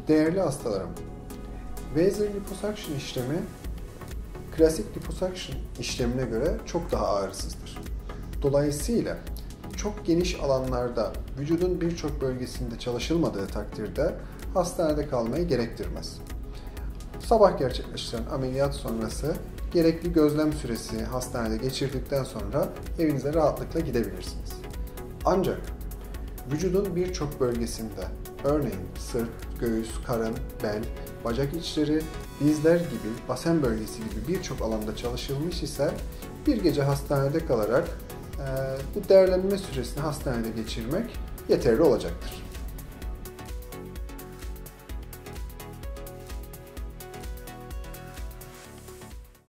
Değerli hastalarım, Vaser liposuction işlemi klasik liposuction işlemine göre çok daha ağrısızdır. Dolayısıyla çok geniş alanlarda vücudun birçok bölgesinde çalışılmadığı takdirde hastanede kalmayı gerektirmez. Sabah gerçekleştiren ameliyat sonrası gerekli gözlem süresi hastanede geçirdikten sonra evinize rahatlıkla gidebilirsiniz. Ancak vücudun birçok bölgesinde, örneğin sırt, göğüs, karın, bel, bacak içleri, dizler gibi, basen bölgesi gibi birçok alanda çalışılmış ise bir gece hastanede kalarak bu değerlenme süresini hastanede geçirmek yeterli olacaktır.